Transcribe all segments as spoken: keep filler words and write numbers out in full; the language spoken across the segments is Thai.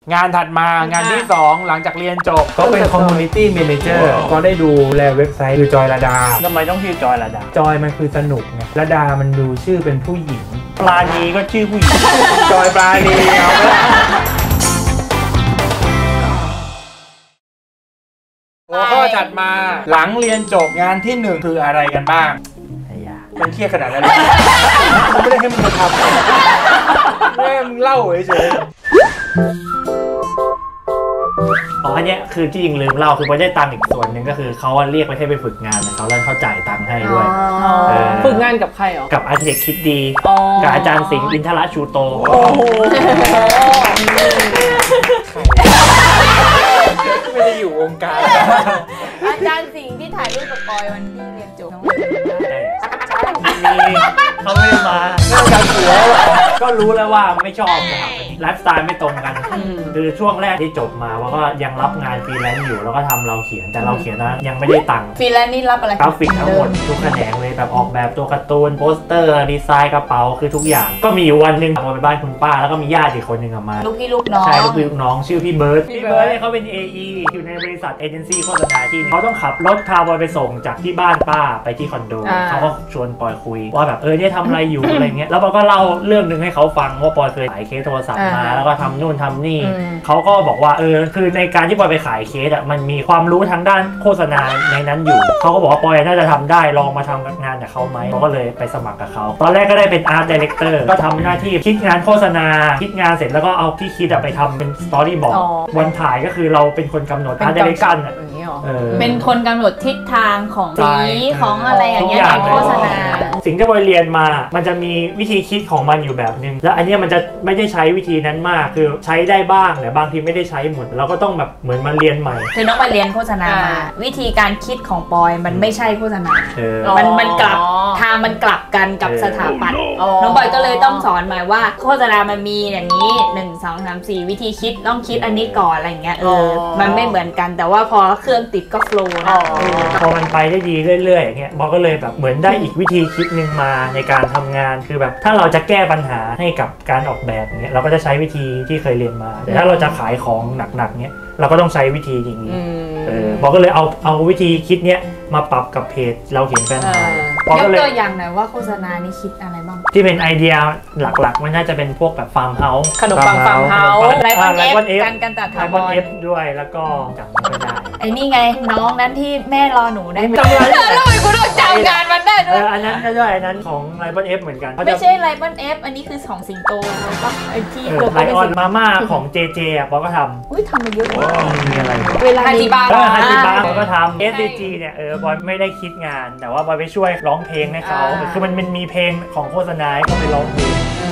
งานถัดมางานที่สองหลังจากเรียนจบก็เป็น Community Manager ก็ได้ดูแลเว็บไซต์คือจอยระดาทำไมต้องชื่อจอยระดาจอยมันคือสนุกไงระดามันดูชื่อเป็นผู้หญิงปลาณีก็ชื่อผู้หญิงจอยปลาณีเอาไปหัวข้อถัดมาหลังเรียนจบงานที่หนึ่งคืออะไรกันบ้างมันเครียดขนาดนั้นเลยมันไม่ได้ให้มันมาทำแม่มึงเล่าเฉยอ๋ออันนี้คือที่จริงลืมเล่าคือพอได้ตังค์อีกส่วนหนึ่งก็คือเขาเรียกไปให้ไปฝึกงานเขาแล้วเขาจ่ายตังค์ให้ด้วยฝึกงานกับใครอ๋อกับอาร์ติเทคคิดดีกับอาจารย์สิงห์อินทรชูโตโอ้โหไม่ได้อยู่วงการอาจารย์สิงห์ที่ถ่ายรูปกับปอยวันที่เรียนจบเขาไม่มาเรื่องการหัวก็รู้แล้วว่าไม่ชอบนะครับไลฟ์สไตล์ไม่ตรงกันคือช่วงแรกที่จบมาว่าก็ยังรับงานฟรีแลนซ์อยู่แล้วก็ทำเราเขียนแต่เราเขียนนะยังไม่ได้ตังค์ฟรีแลนซ์นี่รับอะไรกราฟิกทั้งหมดทุกแขนงเลยแบบออกแบบตัวการ์ตูนโปสเตอร์ดีไซน์กระเป๋าคือทุกอย่างก็มีวันหนึ่งผมไปบ้านคุณป้าแล้วก็มีญาติอีกคนหนึ่งมาลูกพี่ลูกน้องใช่ลูกพี่ลูกน้องชื่อพี่เบิร์ดพี่เบิร์ดเขาเป็น เอ อี อยู่ในบริษัทเอเจนซี่โฆษณาที่เขาต้องขับรถพาบอยไปส่งจากที่บ้านป้าไปที่คอนโดเขาก็ชวนปอยคุยว่าแบบเออเนี่ยทำอะไรอยู่อะไรเงี้ยแล้วปอยก็เล่าเรื่องหนึ่งให้เขาฟังว่าปอยเคยขายเคสโทรศัพท์มาแล้วก็ทำนู่นทำนี่เขาก็บอกว่าเออคือในการที่ปอยไปขายเคสอ่ะมันมีความรู้ทางด้านโฆษณาในนั้นอยู่เขาก็บอกว่าปอยน่าจะทำได้ลองมาทำงานกับเขาไหมเขาก็เลยไปสมัครกับเขาตอนแรกก็ได้เป็นอาร์ตดีเรคเตอร์ก็ทำหน้าที่คิดงานโฆษณาคิดงานเสร็จแล้วก็เอาที่คิดไปทำเป็นสตอรี่บอร์ดวันถ่ายก็คือเราเป็นคนกำหนดอาร์ตดีเรคชั่นเป็นคนกำหนดทิศทางของสีของอะไรอย่างเงี้ยในโฆษณาสิ่งที่บอยเรียนมามันจะมีวิธีคิดของมันอยู่แบบนึงแล้วอันนี้มันจะไม่ได้ใช้วิธีนั้นมากคือใช้ได้บ้างแต่บางทีไม่ได้ใช้หมดเราก็ต้องแบบเหมือนมาเรียนใหม่คือน้องไปเรียนโฆษณามาวิธีการคิดของปอยมันไม่ใช่โฆษณามันมันกลับทางมันกลับกันกับสถาปัตย์น้องบอยก็เลยต้องสอนใหม่ว่าโฆษณามันมีอย่างนี้หนึ่งสองสามสี่วิธีคิดต้องคิดอันนี้ก่อนอะไรเงี้ยเออมันไม่เหมือนกันแต่ว่าพอเครื่องติดก็โฟล์นะพอมันไปได้ดีเรื่อยๆอย่างเงี้ยบอยก็เลยแบบเหมือนได้อีกวิธีคิดนึงมาในการทำงานคือแบบถ้าเราจะแก้ปัญหาให้กับการออกแบบเงี้ยเราก็จะใช้วิธีที่เคยเรียนมาแต่ถ้าเราจะขายของหนักๆเงี้ยเราก็ต้องใช้วิธีอย่างนี้เออบอกก็เลยเอาเอาวิธีคิดเนี้ยมาปรับกับเพจเราเขียนแฟนไทยยกตัวอย่างหน่อยว่าโฆษณานี้คิดอะไรบ้างที่เป็นไอเดียหลักๆมันน่าจะเป็นพวกแบบฟาร์มเฮาส์ขนมปังฟาร์มเฮาส์ไลฟ์บอนเอฟกันกันตัดไลฟ์บอนเอฟด้วยแล้วก็จำไม่ได้ไอ้นี่ไงน้องนั้นที่แม่รอหนูได้ไหมจำได้ทำไมกูต้องจำงานมันได้ด้วยอันนั้นก็ด้วยอันนั้นของไลฟ์บอนเอฟเหมือนกันไม่ใช่ไลฟ์บอนเอฟอันนี้คือของสิงโตป่ะไอ้ที่ตัวไลออนมาม่าของเจเจอ่ะปอก็ทำอุ้ยทำมาเยอะมีอะไรเวลาฮันจิบาร์ฮันจิบาร์ปอก็ทำ เอส ดี จี เนี่ยเออบอยไม่ได้คิดงานแต่ว่าบอยไปช่วยร้องเพลงให้เขาคือมันมันมีเพลงของโฆษณาให้เขาไปร้องเพลง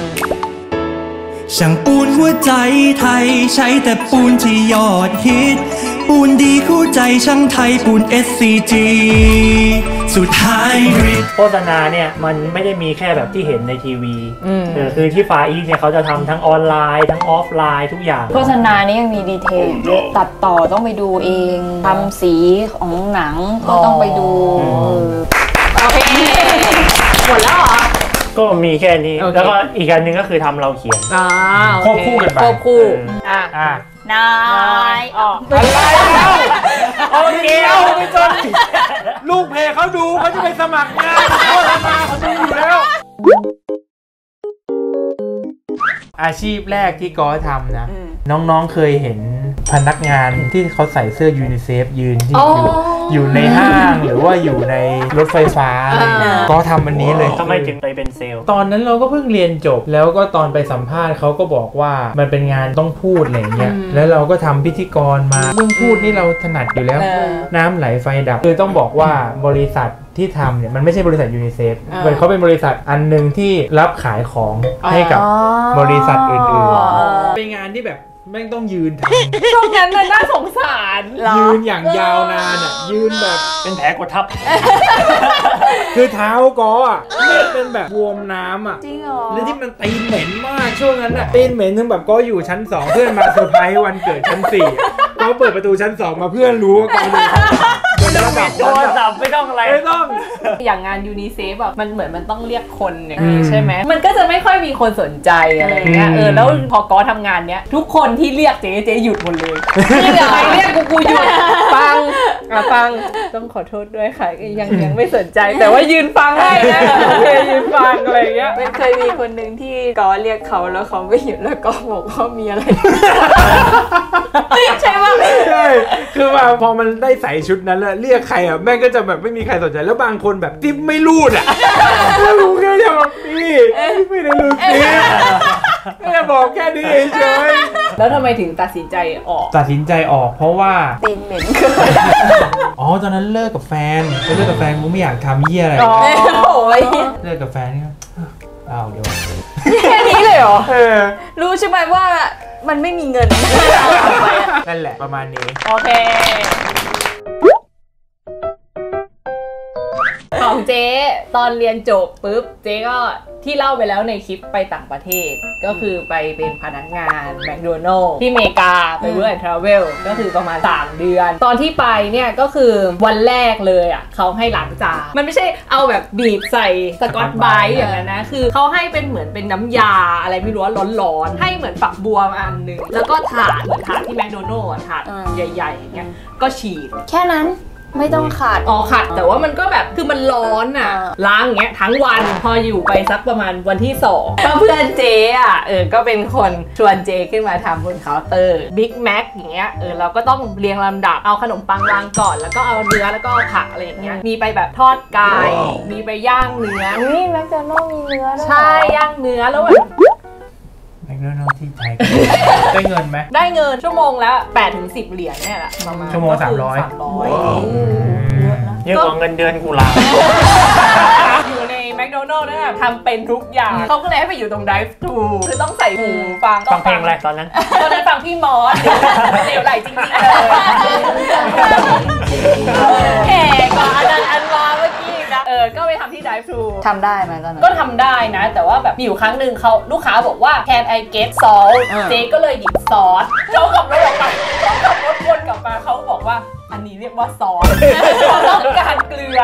ช่างปูนหัวใจไทยใช้แต่ปูนที่ยอดฮิตปูนดีคู่ใจช่างไทยปูน เอส ซี จี สุดท้ายโฆษณาเนี่ยมันไม่ได้มีแค่แบบที่เห็นในทีวีเออคือที่ฟาอีเนี่ยเขาจะทำทั้งออนไลน์ทั้งออฟไลน์ทุกอย่างโฆษณานี่ยังมีดีเทลเยอะตัดต่อต้องไปดูเองทำสีของหนังก็ต้องไปดูโอเคหมดแล้วเหรอก็มีแค่นี้แล้วก็อีกอันนึงก็คือทำเราเขียนควบคู่กันไปควบคู่อ่ะอ่ะนายออกอะไรแล้วโอเคเอาไปจนลูกเพจเขาดูเขาจะไปสมัครงานเขาทำมาเขาดูอยู่แล้วอาชีพแรกที่กอทำนะน้องๆเคยเห็นพนักงานที่เขาใส่เสื้อยูนิเซฟยืนที่อยู่อยู่ในห้างหรือว่าอยู่ในรถไฟฟ้าก็ทำอันนี้เลยทำไมถึงไปเป็นเซลล์ตอนนั้นเราก็เพิ่งเรียนจบแล้วก็ตอนไปสัมภาษณ์เขาก็บอกว่ามันเป็นงานต้องพูดอะไรเงี้ยแล้วเราก็ทำพิธีกรมาเรื่องพูดนี่เราถนัดอยู่แล้วน้ำไหลไฟดับคือต้องบอกว่าบริษัทที่ทำเนี่ยมันไม่ใช่บริษัทยูนิเซฟเขาเป็นบริษัทอันหนึ่งที่รับขายของให้กับบริษัทอื่นๆเป็นงานที่แบบไม่ต้องยืนทำช่วงนั้นมันน่าสงสารยืนอย่างยาวนานอ่ะยืนแบบเป็นแผลกดทับคือเท้าก็อ่ะเป็นแบบบวมน้ำอ่ะจริงเหรอแล้วที่มันตีนเหม็นมากช่วงนั้นอ่ะตีนเหม็นถึงแบบก็อยู่ชั้นสองเพื่อนมาเซอร์ไพรส์วันเกิดชั้นสี่ก็เปิดประตูชั้นสองมาเพื่อนรู้ว่าก็อยู่ระดับโทรศัพท์ไม่ต้องอะไรไม่ต้องอย่างงานยูนิเซฟแบบมันเหมือนมันต้องเรียกคนอย่างนี้ใช่ไหมมันก็จะไม่ค่อยมีคนสนใจอะไรเงี้ยเออแล้วพอก็ทำงานเนี้ยทุกคนที่เรียกเจ๊เจ๊หยุดหมดเลยไม่เดี๋ยวใครเรียกกูกูหยุดฟังอ่ะฟังต้องขอโทษด้วยค่ะยังยังไม่สนใจแต่ว่ายืนฟังให้นะโอเคยืนฟังอะไรเงี้ยเคยมีคนหนึ่งที่ก็เรียกเขาแล้วเขาไม่หยุดแล้วก็บอกว่ามีอะไรใช่ป่ะใช่คือว่าพอมันได้ใส่ชุดนั้นแล้วเรียกใครอ่ะแม่งก็จะแบบไม่มีใครสนใจแล้วบางคนแบบติ๊บไม่รูดอ่ะแล้วกูแค่จะบอกพี่ไม่ได้รูดติ๊บแค่บอกแค่นี้เฉยแล้วทำไมถึงตัดสินใจออกตัดสินใจออกเพราะว่าตีนเหม็นเกินอ๋อตอนนั้นเลิกกับแฟนเลิกกับแฟนกูไม่อยากทำเหี้ยอะไรอ๋อเลิกกับแฟนนี่เอาเดี๋ยวแค่นี้เลยเหรอรู้ใช่ไหมว่ามันไม่มีเงินนั่นแหละประมาณนี้โอเคของเจ๊ตอนเรียนจบปุ๊บเจ๊ก็ที่เล่าไปแล้วในคลิปไปต่างประเทศก็คือไปเป็นพนักงานแมคโดนัลด์ที่อเมริกาไปเวิร์ดทราเวลก็คือประมาณสามเดือนตอนที่ไปเนี่ยก็คือวันแรกเลยอ่ะเขาให้ล้างจานมันไม่ใช่เอาแบบบีบใส่สกอตไบรท์อย่างนั้นนะคือเขาให้เป็นเหมือนเป็นน้ำยาอะไรไม่รู้ร้อนๆให้เหมือนฝักบัวอันหนึ่งแล้วก็ถาดเหมือนถาดที่แมคโดนัลด์ถาดใหญ่ๆอย่างเงี้ยก็ฉีดแค่นั้นไม่ต้องขัดอ๋อขัดแต่ว่ามันก็แบบคือมันร้อนอ่ะล้างอย่างเงี้ยทั้งวันพออยู่ไปสักประมาณวันที่สองก็เพื่อนเจ๊อ่ะเออก็เป็นคนชวนเจ๊ขึ้นมาทำบนเคาน์เตอร์บิ๊กแม็กอย่างเงี้ยเออเราก็ต้องเรียงลำดับเอาขนมปังวางก่อนแล้วก็เอาเนื้อแล้วก็ผักอะไรอย่างเงี้ยมีไปแบบทอดไก่มีไปย่างเนื้อนี่แมคโดนัลด์มีเนื้อใช่ย่างเนื้อแล้วแบบแมคโดนัลด์ที่ไทยได้เงินไหมได้เงินชั่วโมงละแปดถึงสิบเหรียญเนี่ยแหละประมาณชั่วโมงสามร้อยเยอะกว่าเงินเดือนกูละอยู่ในแมคโดนัลด์นะทำเป็นทุกอย่างเขาก็เลยให้ไปอยู่ตรงไดฟ์ทูคือต้องใส่หูฟังฟังเพลงอะไรตอนนั้นตอนนั้นฟังพี่มอสเดี๋ยวไหลจริงๆเลยแก่กว่าอันนั้นอันวาเมื่อกี้นะเออก็ไปทำที่ไดฟ์ทูทำได้ไหมตอนนั้นก็ทำได้นะแต่ว่าแบบมีอยู่ครั้งหนึ่งเขาลูกค้าบอกว่า can I get salt เจ๊ก็เลยหยิบซอสเขาขับรถออกไปเขาขับรถวนกลับมาเขาบอกว่าอันนี้เรียกว่าซอสเขาต้องการเกลือ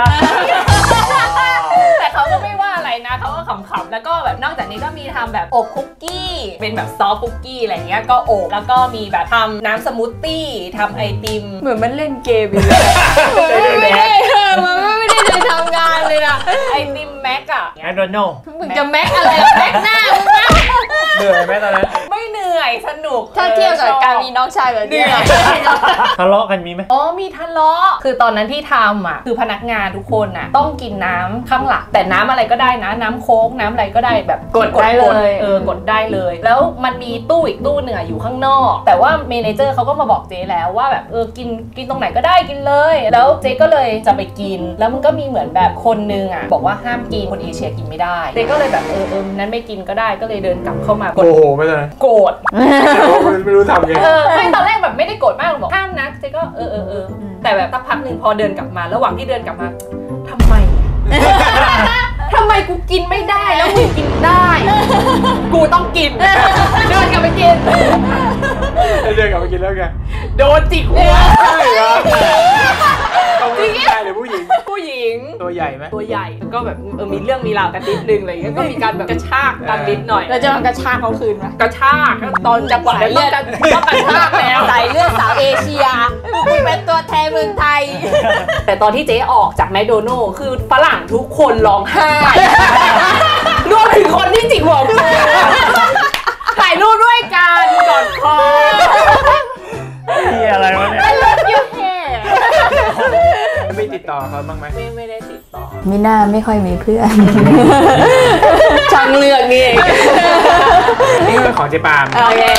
แต่เขาก็ไม่ว่าอะไรนะเขาก็ขำๆแล้วก็แบบนอกจากนี้ก็มีทำแบบอบคุกกี้เป็นแบบซอฟคุกกี้อะไรเงี้ยก็อบแล้วก็มีแบบทำน้ำสมูทตี้ทำไอติมเหมือนมันเล่นเกมอยู่เลยไม่ได้มันไม่ได้เลยทำงานเลยอะไอติมแม็กอะแมคโดนัลด์มึงจะแม็กอะไรแม็กหน้ามึงนะเหนื่อยไหมตอนนั้นไม่เหนื่อยสนุกถ้าเทียบกับการมีน้องชายแบบนี้ทะเลาะกันมีไหมอ๋อมีทะเลาะคือตอนนั้นที่ทำอ่ะคือพนักงานทุกคนอ่ะต้องกินน้ำข้างหลังแต่น้ำอะไรก็ได้นะน้ำโค้กน้ำอะไรก็ได้แบบกดได้เลยเออกดได้เลยแล้วมันมีตู้อีกตู้หนึ่งอยู่ข้างนอกแต่ว่าเมเนเจอร์เขาก็มาบอกเจ๊แล้วว่าแบบเออกินกินตรงไหนก็ได้กินเลยแล้วเจ๊ก็เลยจะไปกินแล้วมันก็มีเหมือนแบบคนนึงอ่ะบอกว่าห้ามกินคนเอเชียกินไม่ได้เจ๊ก็เลยแบบเออเออนั้นไม่กินก็ได้ก็เลยเดินกลับเข้ามาโอ้โหไม่เลยโกรธไม่รู้ทำไงเออไม่ตอนแรกแบบไม่ได้โกรธมากบอกห้ามนะเจ๊ก็เออเออเออแต่แบบสักพักหนึ่งพอเดินกลับมาระหว่างที่เดินกลับมาทำไมทำไมกูกินไม่ได้แล้วกูกินได้กูต้องกินเดินกลับไปกินเดินกลับไปกินแล้วไงโดนจิกหัวใช่เหรอผู้ชายหรือผู้หญิงผู้หญิงตัวใหญ่ไหมตัวใหญ่ก็แบบเออมีเรื่องมีราวกันนิดนึงอะไรอย่างเงี้ยก็มีการแบบกระชากกันนิดหน่อยแล้วจะกระชากเขาคืนไหมกระชากตอนจังหวะนั้นต้องต้องกระชากแล้วใส่เลือดสาวเอเชียเป็นตัวแทนเมืองไทยแต่ตอนที่เจ๊ออกจากแมคโดนัลด์คือฝรั่งทุกคนร้องไห้รวมถึงคนที่จิกหัวกูถ่ายรูปด้วยกันกอดคอนี่อะไรวะเนี่ยเลิฟยูแฮไม่ติดต่อเขาบ้างไหมไม่ไม่ได้ติดต่อมิน่าไม่ค่อยมีเพื่อนช่างเลือกนี่นี่เป็นของเจ๊ปามโอเค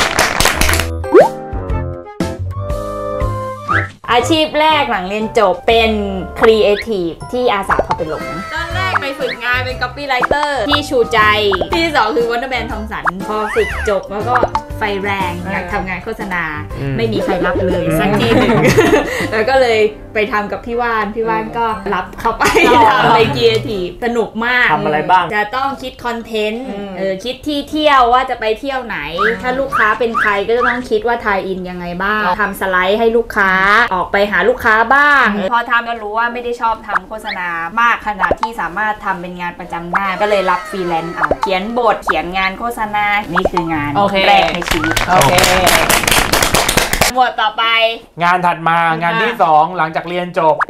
อาชีพแรกหลังเรียนจบเป็นครีเอทีฟที่อาสาพาไปหลงตอนแรกไปฝึกงานเป็น copywriter ที่ชูใจที่สองคือวันเดอร์แมนทอมสันพอฝึกจบแล้วก็ไฟแรงอยากทำงานโฆษณาไม่มีใครรับเลยสักทีหนึ่งแล้วก็เลยไปทำกับพี่ว่านพี่ว่านก็รับเข้าไปทำในเกียร์ทีสนุกมากทำอะไรบ้างจะต้องคิดคอนเทนต์เออคิดที่เที่ยวว่าจะไปเที่ยวไหนถ้าลูกค้าเป็นใครก็จะต้องคิดว่าทายอินยังไงบ้างทำสไลด์ให้ลูกค้าออกไปหาลูกค้าบ้างพอทำก็รู้ว่าไม่ได้ชอบทำโฆษณามากขนาดที่สามารถทำเป็นงานประจำได้ก็เลยรับฟรีแลนซ์เอาเขียนบทเขียนงานโฆษณานี่คืองานแรกในชีวิตโอเคหมวดต่อไปงานถัดมางานที่สองหลังจากเรียนจบ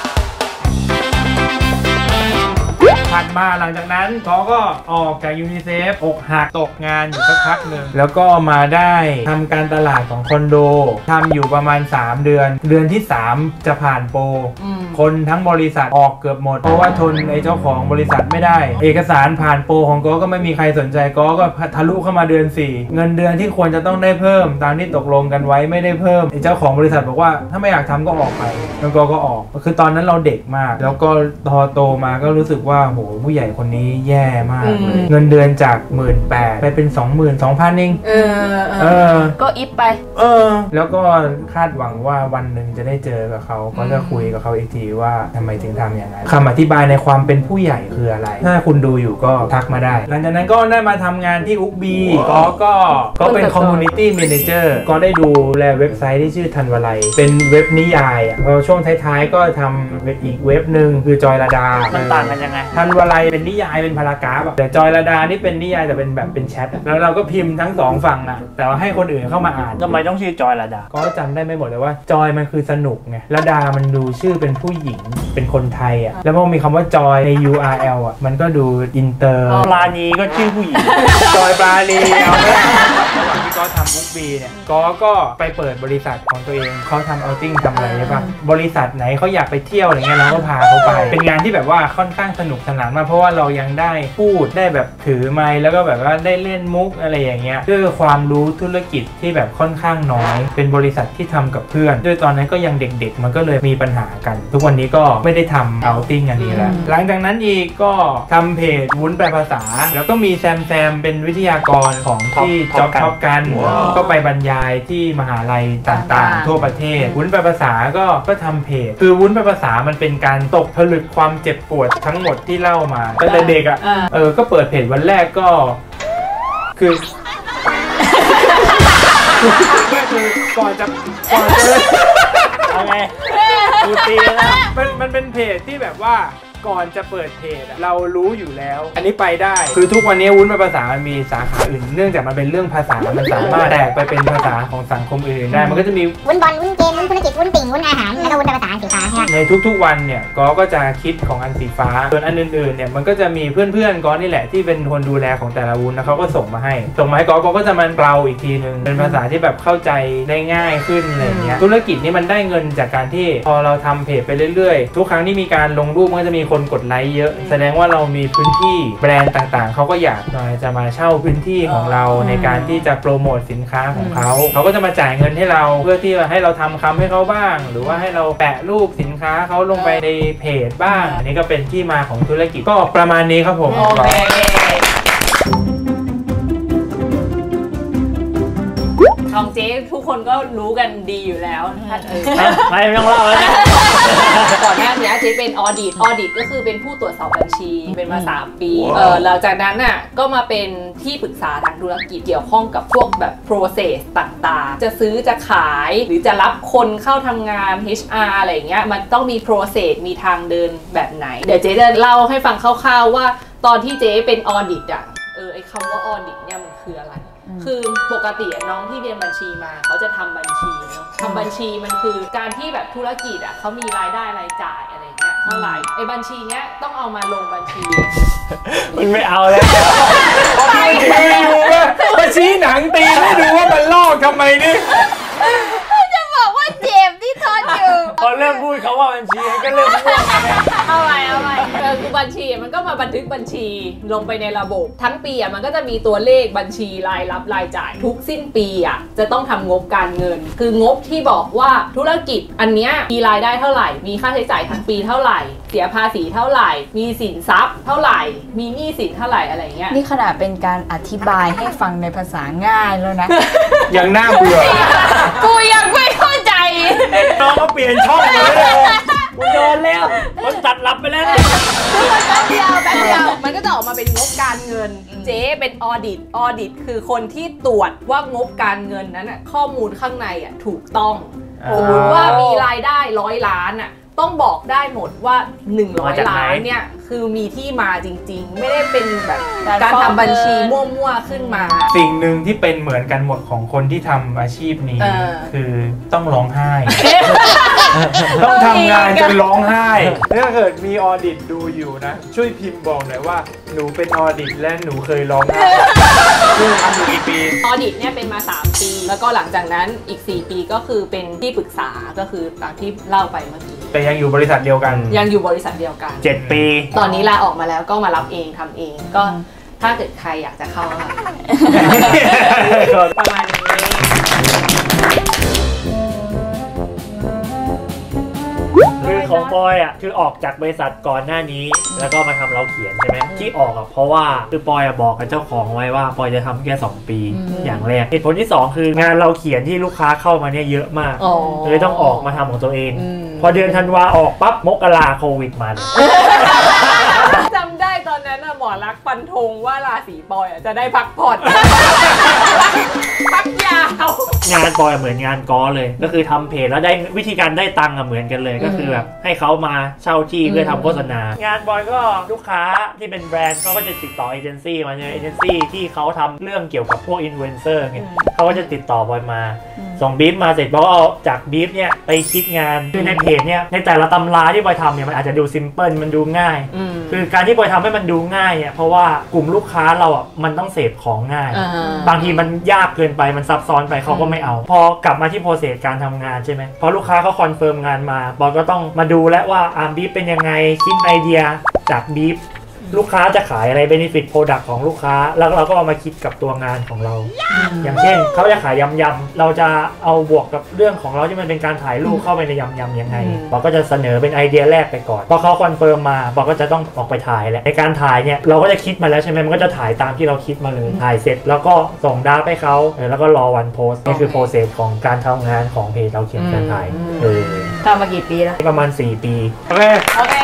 ถัดมาหลังจากนั้นเขาก็ออกจากยูนิเซฟอกหักตกงานอยู่สักพักหนึ่งแล้วก็มาได้ทำการตลาดของคอนโดทำอยู่ประมาณสามเดือนเดือนที่สามจะผ่านโปรคนทั้งบริษัทออกเกือบหมดเพราะว่าทนไอ้เจ้าของบริษัทไม่ได้เอกสารผ่านโปรของก็ก็ไม่มีใครสนใจก็ก็ทะลุเข้ามาเดือนสี่เงินเดือนที่ควรจะต้องได้เพิ่มตามที่ตกลงกันไว้ไม่ได้เพิ่มไอ้เจ้าของบริษัทบอกว่าถ้าไม่อยากทำก็ออกไปแล้วก็ก็ออกคือตอนนั้นเราเด็กมากแล้วก็พอโตมาก็รู้สึกว่าโหผู้ใหญ่คนนี้แย่มากเลยเงินเดือนจากหมื่นแปดไปเป็นสองหมื่นสองพันเองเออเออก็อิฟไปเออแล้วก็คาดหวังว่าวันหนึ่งจะได้เจอกับเขาก็จะคุยกับเขาอีกทีว่าทำไมถึงทำอย่างนั้นคำอธิบายในความเป็นผู้ใหญ่คืออะไรถ้าคุณดูอยู่ก็ทักมาได้หลังจากนั้นก็ได้มาทำงานที่อุกบีก็ก็ก็เป็นคอมมูนิตี้แมเนเจอร์ก็ได้ดูแลเว็บไซต์ที่ชื่อทันวลัยเป็นเว็บนิยายพอช่วงท้ายๆก็ทำอีกเว็บหนึ่งคือจอยระดามันต่างกันยังไงทันวลัยเป็นนิยายเป็นพารากราฟแต่จอยระดานี่เป็นนิยายแต่เป็นแบบเป็นแชทแล้วเราก็พิมพ์ทั้งสองฝั่งนะแต่ว่าให้คนอื่นเข้ามาอ่านทำไมต้องชื่อจอยระดาก็จำได้ไม่หมดเลยว่าจอยมันคือสนุกไงระดามันดูชื่อเป็นผู้หญิงเป็นคนไทยอ่ะแล้วพอมีคำว่าจอยใน ยู อาร์ แอล อ่ะมันก็ดูอินเตอร์ปลาณีก็ชื่อผู้หญิงจอยปลาณีเอาไหมที่ก็ทำบุ๊กบีเนี่ยก็ก็ไปเปิดบริษัทของตัวเองเขาทำเอาติ้งทำอะไรใช่ปะบริษัทไหนเขาอยากไปเที่ยวอะไรเงี้ยเราก็พาเขาไปเป็นงานที่แบบว่าค่อนข้างสนุกสนานมากเพราะว่าเรายังได้พูดได้แบบถือไมค์แล้วก็แบบว่าได้เล่นมุกอะไรอย่างเงี้ยด้วยความรู้ธุรกิจที่แบบค่อนข้างน้อยเป็นบริษัทที่ทำกับเพื่อนด้วยตอนนั้นก็ยังเด็กๆมันก็เลยมีปัญหากันทุกวันนี้ก็ไม่ได้ทำเอาติ้งอันนี้แล้วหลังจากนั้นอีกก็ทำเพจวุ้นแปลภาษาแล้วก็มีแซมแซมเป็นวิทยากรของที่จ็อบท็อปกันก็ไปบรรยายที่มหาลัยต่างๆทั่วประเทศวุ้นแปลภาษาก็ก็ทำเพจคือวุ้นแปลภาษามันเป็นการตกผลึกความเจ็บปวดทั้งหมดที่เล่ามาตั้งแต่เด็กอ่ะเออก็เปิดเพจวันแรกก็คือคือก่อนจะก่อนจะอะไรกูตีนะมันมันเป็นเพจที่แบบว่าก่อนจะเปิดเพจเรารู้อยู่แล้วอันนี้ไปได้คือทุกวันนี้วุ้นภาษามันมีสาขาอื่นเนื่องจากมันเป็นเรื่องภาษามันสามารถแตกไปเป็นภาษาของสังคมอื่นได้มันก็จะมีวุ้นบอลวุ้นเกมวุ้นธุรกิจวุ้นติ่งวุ้นอาหารแล้วก็วุ้นภาษาอันสีฟ้าในทุกๆวันเนี่ยก็ก็จะคิดของอันสีฟ้าส่วนอันอื่นๆเนี่ยมันก็จะมีเพื่อนๆก็นี่แหละที่เป็นคนดูแลของแต่ละวุ้นแล้วเขาก็ส่งมาให้ส่งมาให้ก็ก็จะมันเปล่าอีกทีนึงเป็นภาษาที่แบบเข้าใจได้ง่ายขึ้นอะไรเงี้ยธุรกิจนี้มันได้เงินจากการที่พอเราทำเพจไปเรื่อยๆทุกครั้งที่มีการลงรูปมันก็จะมีคนกดไลค์เยอะแสดงว่าเรามีพื้นที่แบรนด์ต่างๆเขาก็อยากจะมาเช่าพื้นที่ของเราในการที่จะโปรโมทสินค้าของเขาเขาก็จะมาจ่ายเงินให้เราเพื่อที่จะให้เราทำคำให้เขาบ้างหรือว่าให้เราแปะรูปสินค้าเขาลงไปในเพจบ้างอันนี้ก็เป็นที่มาของธุรกิจก็ประมาณนี้ครับผมโอเคของเจ๊ทุกคนก็รู้กันดีอยู่แล้วนะคะไม่ต้องเล่าแล้วก่อนหน้านี้เจ๊เป็นออดิตออดิตก็คือเป็นผู้ตรวจสอบบัญชีเป็นมาสามปีเออหลังจากนั้นน่ะก็มาเป็นที่ปรึกษาทางธุรกิจเกี่ยวข้องกับพวกแบบ process ต่างๆจะซื้อจะขายหรือจะรับคนเข้าทำงาน เอช อาร์ อะไรเงี้ยมันต้องมี process มีทางเดินแบบไหนเดี๋ยวเจ๊จะเล่าให้ฟังคร่าวๆว่าตอนที่เจ๊เป็นออดิตอ่ะเออไอคำว่าออดิตเนี่ยมันคืออะไรคือปกติน้องที่เรียนบัญชีมาเขาจะทำบัญชีเนาะทำบัญชีมันคือการที่แบบธุรกิจอ่ะเขามีรายได้รายจ่ายอะไรเงี้ยเท่าไหร่ไอ้บัญชีเนี้ยต้องเอามาลงบัญชีมันไม่เอาแล้วไม่ดูว่าบัญชีหนังตีไม่ดูว่ามันลอกทำไมนี่จะบอกว่าเจ็บที่ทอนอยู่พอเริ่มพูดเขาว่าบัญชีก็เริ่มง่วงเอาไว้เอาไว้คือบัญชีมันก็มาบันทึกบัญชีลงไปในระบบทั้งปีอ่ะมันก็จะมีตัวเลขบัญชีรายรับรายจ่ายทุกสิ้นปีอ่ะจะต้องทำงบการเงินคืองบที่บอกว่าธุรกิจอันเนี้ยมีรายได้เท่าไหร่มีค่าใช้จ่ายทั้งปีเท่าไหร่เสียภาษีเท่าไหร่มีสินทรัพย์เท่าไหร่มีหนี้สินเท่าไหร่อะไรเงี้ยนี่ขนาดเป็นการอธิบายให้ฟังในภาษาง่ายแล้วนะยังน่าเบื่อกูยังไม่เข้าใจน้องก็เปลี่ยนช่องเลยกูโดนแล้วคนตัดรับไปแล้วแป๊บเดียวแป๊บเดียวมันก็จะออกมาเป็นงบการเงินเจ๊เป็นออดิตออดิตคือคนที่ตรวจว่างบการเงินนั้นข้อมูลข้างในอ่ะถูกต้องสมมติว่ามีรายได้ร้อยล้านอ่ะต้องบอกได้หมดว่าหนึ่งร้อยล้านเนี่ยคือมีที่มาจริงๆไม่ได้เป็นแบบการทำบัญชีมั่วๆขึ้นมาสิ่งหนึ่งที่เป็นเหมือนกันหมดของคนที่ทำอาชีพนี้คือต้องร้องไห้ต้องทำงานจนร้องไห้ถ้าเกิดมีออดิตดูอยู่นะช่วยพิมพ์บอกหน่อยว่าหนูเป็นออดิตและหนูเคยร้องไห้ซึ่งทำอยู่กี่ปีออดิตเนี่ยเป็นมาสามปีแล้วก็หลังจากนั้นอีกสี่ปีก็คือเป็นที่ปรึกษาก็คือตามที่เล่าไปเมื่อกี้แต่ยังอยู่บริษัทเดียวกันยังอยู่บริษัทเดียวกันเจ็ดปีตอนนี้ลาออกมาแล้วก็มารับเองทำเองก็ถ้าเกิดใครอยากจะเข้าประมาณนี้คือของปอยอ่ะคือออกจากบริษัทก่อนหน้านี้แล้วก็มาทำเราเขียนใช่ไหมที่ออกอ่ะเพราะว่าคือปอยอ่ะบอกกับเจ้าของไว้ว่าปอยจะทำแค่สองปีอย่างแรกเหตุผลที่สองคืองานเราเขียนที่ลูกค้าเข้ามาเนี่ยเยอะมากเลยต้องออกมาทำของตัวเองพอเดือนธันวาออกปั๊บมกราโควิดมาจำได้ตอนนั้นหมอรักฟันธงว่าราศีปอยจะได้พักผ่อนพักยาวงานปอยเหมือนงานก้อเลยก็คือทำเพจแล้วได้วิธีการได้ตังค์เหมือนกันเลยก็คือแบบให้เขามาเช่าที่เพื่อทำโฆษณางานบอยก็ลูกค้าที่เป็นแบรนด์เขาก็จะติดต่อเอเจนซี่มาเนี่ยเอเจนซี่ที่เขาทำเรื่องเกี่ยวกับพวกอินฟลูเอนเซอร์ไงเขาก็จะติดต่อบอยมาส่งบีฟมาเสร็จบอยก็เอาจากบีฟเนี่ยไปคิดงานคือในเพจเนี่ยในแต่ละตำราที่บอยทำเนี่ยมันอาจจะดูซิมเพิลมันดูง่ายคือการที่บอยทำให้มันดูง่ายเนี่ยเพราะว่ากลุ่มลูกค้าเราอ่ะมันต้องเสพของง่ายบางทีมันยากเกินไปมันซับซ้อนไปเขาก็ไม่เอาพอกลับมาที่โปรเซสการทำงานใช่ไหมพอลูกค้าเขาคอนเฟิร์มงานมาบอยก็ต้องมาดูแล้วว่าอาร์มบีฟเป็นยังไงคิดไอเดียจากบีฟลูกค้าจะขายอะไร benefit product ของลูกค้าแล้วเราก็เอามาคิดกับตัวงานของเรา yeah. อย่างเช่นเขาจะขายยำๆเราจะเอาบวกกับเรื่องของเราที่มันเป็นการถ่ายรูปเข้าไปในยำๆยังไงบอกก็จะเสนอเป็นไอเดียแรกไปก่อนพอเขาคอนเฟิร์มมาบอกก็จะต้องออกไปถ่ายแหละในการถ่ายเนี่ยเราก็จะคิดมาแล้วใช่ไหมมันก็จะถ่ายตามที่เราคิดมาเลยถ่ายเสร็จแล้วก็ส่งดาไปเขาแล้วก็รอวันโพสต์นี่คือโปรเซสของการทำงานของเพจเราเขียนการถ่ายเออทำมากี่ปีแล้วประมาณสี่ปีโอเคโอเค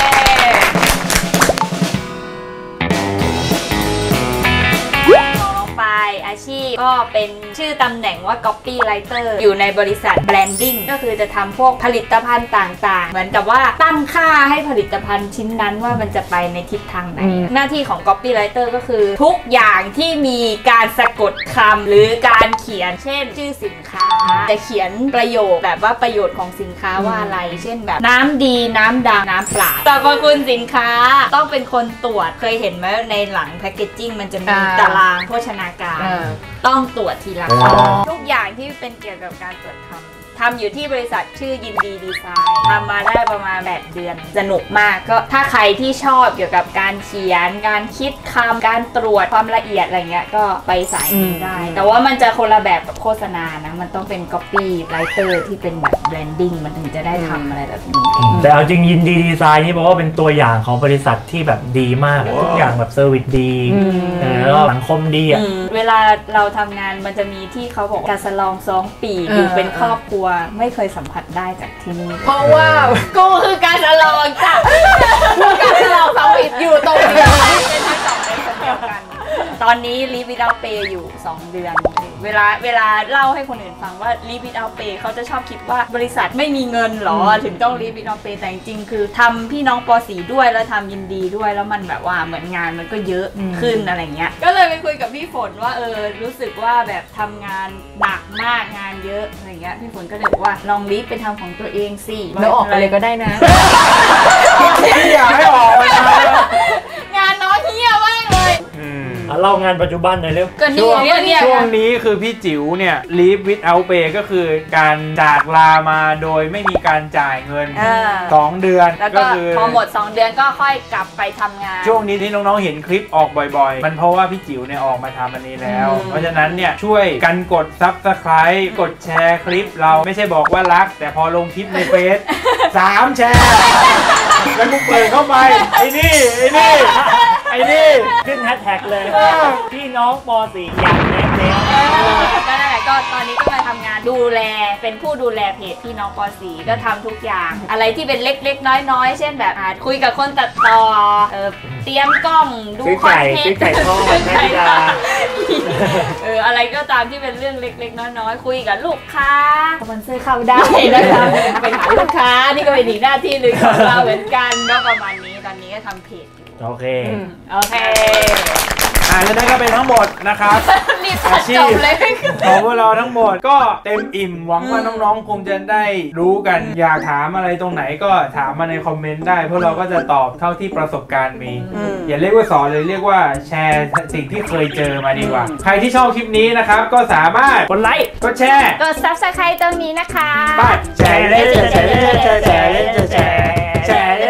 อาชีพก็เป็นชื่อตำแหน่งว่า copywriter อยู่ในบริษัท branding ก็คือจะทำพวกผลิตภัณฑ์ต่างๆเหมือนกับว่าตั้งค่าให้ผลิตภัณฑ์ชิ้นนั้นว่ามันจะไปในทิศทางไหนหน้าที่ของ copywriter ก็คือทุกอย่างที่มีการสะกดคำหรือการเขียนเช่นชื่อสินค้าจะเขียนประโยคแบบว่าประโยชน์ของสินค้าว่าอะไรเช่นแบบน้ำดีน้ำดังน้ำเปล่าแต่คนคุณสินค้าต้องเป็นคนตรวจเคยเห็นไหมในหลังแพคเกจจิ้งมันจะมีตารางโภชนาการต้องตรวจทีละทุกอย่างที่เป็นเกี่ยวกับการตรวจทำทำอยู่ที่บริษัทชื่อยินดีดีไซน์ทำมาได้ประมาณแปดเดือนสนุกมากก็ถ้าใครที่ชอบเกี่ยวกับการเขียนการคิดคำการตรวจความละเอียดอะไรเงี้ยก็ไปสายนี้ได้แต่ว่ามันจะคนละแบบกับโฆษณานะมันต้องเป็น copywriter ที่เป็นแบบ branding มันถึงจะได้ทำอะไรแบบนี้แต่เอาจริงยินดีดีไซน์นี่เพราะว่าเป็นตัวอย่างของบริษัทที่แบบดีมากทุกอย่างแบบเซอร์วิสดีแล้วสังคมดีอ่ะเวลาเราทำงานมันจะมีที่เขาบอกการสลองสองปีอยู่เป็นครอบครัวไม่เคยสัมผัสได้จากที่นี่เพราะว่ากูคือการสลองจ้ะการสลองสองปีอยู่ตรงนี้เป็นทั้งสองในคนเดียวกันตอนนี้ Live Without Pay อยู่สองเดือนเวลาเวลาเล่าให้คนอื่นฟังว่า Live Without Pay เขาจะชอบคิดว่าบริษัทไม่มีเงินหรอถึงต้อง Live Without Pay แต่จริงๆคือทำพี่น้องป.สี่ ด้วยแล้วทำยินดีด้วยแล้วมันแบบว่าเหมือนงานมันก็เยอะขึ้นอะไรเงี้ยก็เลยไปคุยกับพี่ฝนว่าเออรู้สึกว่าแบบทำงานหนักมากงานเยอะอะไรเงี้ยพี่ฝนก็เลยบอกว่าลองลิฟไปทำของตัวเองสิแล้วออกไปเลยก็ได้นะไม่อยากให้ออกงานน้อยเฮี้ยมากเลยเอเล่างานปัจจุบันหน่อยเร็วก็นี่เนี่ยช่วงนี้คือพี่จิ๋วเนี่ย leave without pay ก็คือการจากลามาโดยไม่มีการจ่ายเงินสองเดือนแล้วก็พอหมดสองเดือนก็ค่อยกลับไปทำงานช่วงนี้ที่น้องๆเห็นคลิปออกบ่อยๆมันเพราะว่าพี่จิ๋วเนี่ยออกมาทำอันนี้แล้วเพราะฉะนั้นเนี่ยช่วยกันกด Subscribe กดแชร์คลิปเราไม่ใช่บอกว่ารักแต่พอลงคลิปในเฟซสามแชร์แล้วกูเปิดเข้าไปไอ้นี่ไอ้นี่ไอ้นี่ขึ้นแฮชแท็กเลยพี่น้องป .สี่ อยากเล็กเล็กก็นั่นแหละก็ตอนนี้ก็มาทำงานดูแลเป็นผู้ดูแลเพจพี่น้องป .สี่ ก็ทำทุกอย่างอะไรที่เป็นเล็กๆน้อยๆเช่นแบบคุยกับคนตัดต่อเตรียมกล้องดูคอนเทนต์ซื้อไก่ทอดเอออะไรก็ตามที่เป็นเรื่องเล็กๆน้อยๆคุยกับลูกค้าสปอนเซอร์เข้าได้นะคะไปหาลูกค้านี่ก็เป็นอีกหน้าที่หนึ่งของเราเหมือนกันก็ประมาณนี้ตอนนี้ก็ทำเพจโอเคโอเคอ่าแล้วนั่นก็เป็นทั้งหมดนะครับอาชีพของพวกเราทั้งหมดก็เต็มอิ่มหวังว่าน้องๆคงจะได้รู้กันอยากถามอะไรตรงไหนก็ถามมาในคอมเมนต์ได้พวกเราก็จะตอบเท่าที่ประสบการณ์มีอย่าเรียกว่าสอนเลยเรียกว่าแชร์สิ่งที่เคยเจอมาดีกว่าใครที่ชอบคลิปนี้นะครับก็สามารถกดไลค์กดแชร์กด ซับสไครบ์ ตรงนี้นะคะไปแชร์เลยแชร์เลยแชร์เลยแชร์เลยแชร์เลย